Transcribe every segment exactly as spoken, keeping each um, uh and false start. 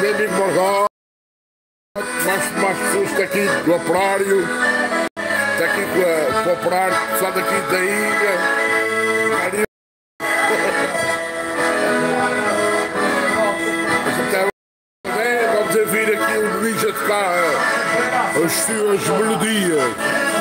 bem amigo Margot, mais, mais pessoas daqui do operário, daqui do operário, pessoal daqui da ilha. Vamos a vir aqui o Luís a tocar as, as melodias.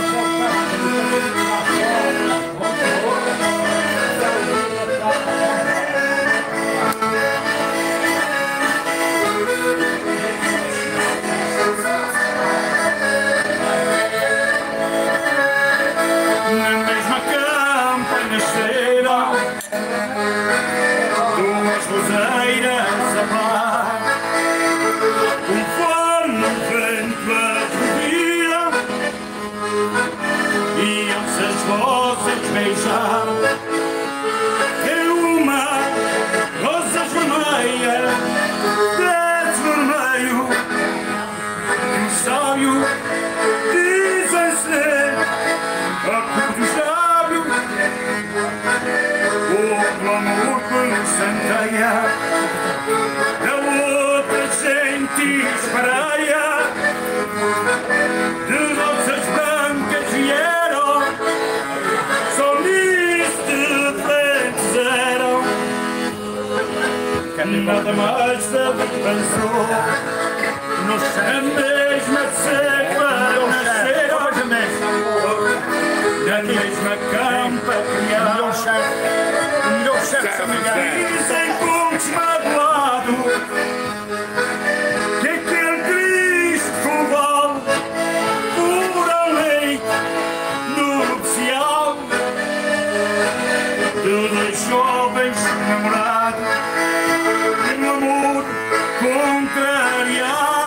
Na mesma campa nasceram duas roseiras a par, conforme o vento as movia, iam-se as rosas beijar. É uma rosa vermelha, verde vermelho, um sábio dizem ser a cor dos lábios, o amor que nos centeia, a outra gente espraia, de rosas brancas vieram, só nisto diferentes eram, que nada mais se pensou, na mesma cepa nasceram, na mesma campa criaram, o melhor chefe familiar. Dizem com desmagoado que aquele Cristo vale por além nupcial de dois jovens namorados, um amor contrariado.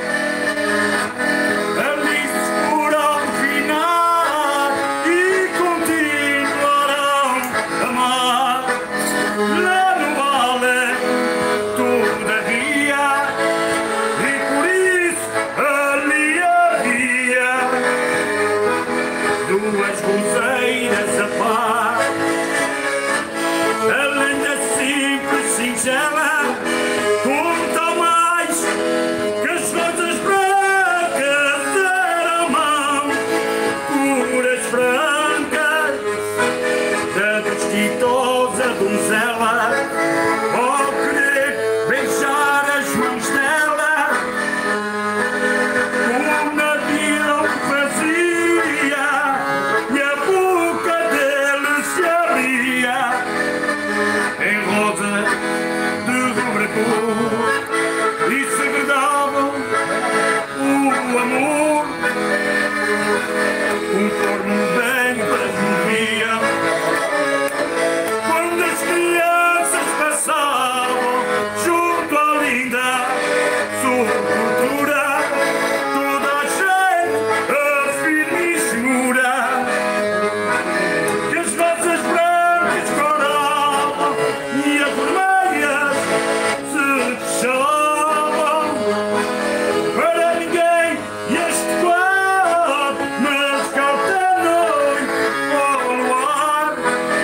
Duas roseiras a par, além da simples singela, conta mais que as rosas brancas eram mão, puras francas, da desditosa donzela, ao querer beijar as mãos dela, o navio vazio. E segredavam o amor conforme o vento as movia. Quando as crianças passavam junto à linda sepultura, toda a gente a finíssima, que as rosas brancas coravam e as vermelhas se fechavam para ninguém este quadro, mas cauta noite ao luar,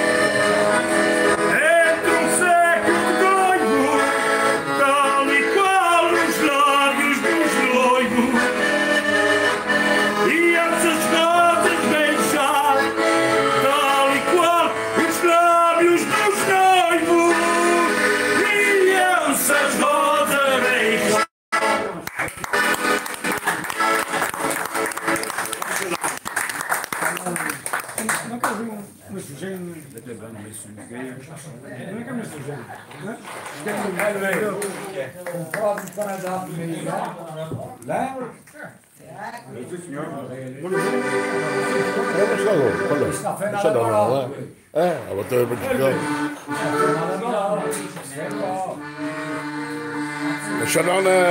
entre um século de noivo, tal e qual os lábios dos noivos, iam-se as rosas beijar, tal e qual os lábios dos noivos, iam-se as rosas beijar. Não quer ver um sujinho? Não quer ver um sujinho? Um pobre para dar para Sim, senhor. Deixa eu dar uma lá. É, a batalha para Portugal. Deixa eu dar uma.